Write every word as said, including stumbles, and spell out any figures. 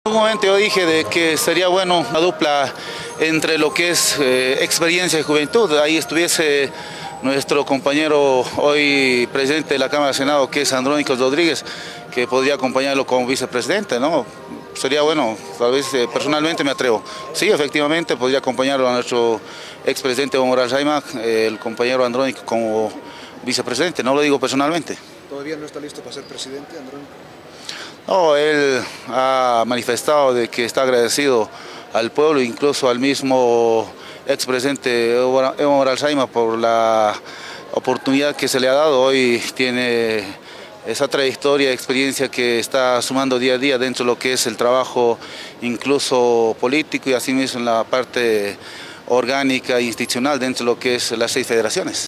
En un momento yo dije de que sería bueno una dupla entre lo que es eh, experiencia y juventud. Ahí estuviese nuestro compañero hoy presidente de la Cámara de Senado, que es Andrónico Rodríguez, que podría acompañarlo como vicepresidente, ¿no? Sería bueno, tal vez eh, personalmente me atrevo. Sí, efectivamente, podría acompañarlo a nuestro expresidente Evo Morales Ayma, eh, el compañero Andrónico como vicepresidente, no lo digo personalmente. ¿Todavía no está listo para ser presidente, Andrónico? No, él ha manifestado de que está agradecido al pueblo, incluso al mismo expresidente Evo Morales Ayma por la oportunidad que se le ha dado. Hoy tiene esa trayectoria, experiencia que está sumando día a día dentro de lo que es el trabajo incluso político y asimismo en la parte orgánica e institucional dentro de lo que es las seis federaciones.